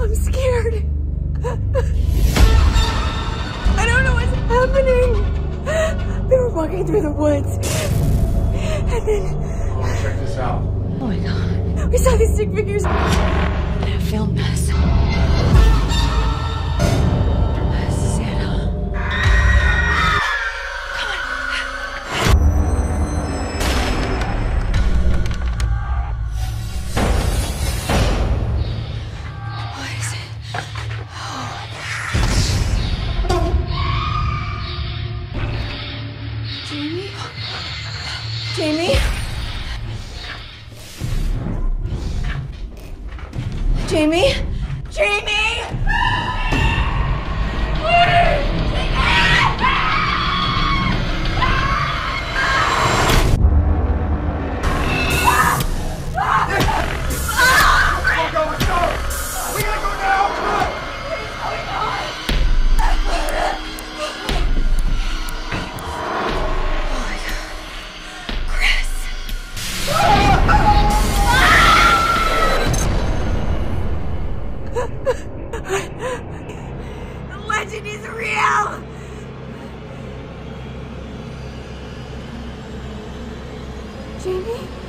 I'm scared. I don't know what's happening. They were walking through the woods. And then... Oh, check this out. Oh my God. We saw these stick figures. And I filmed us. Santa. What is it? Jamie? Jamie? Jamie? Jamie! The legend is real! Jamie?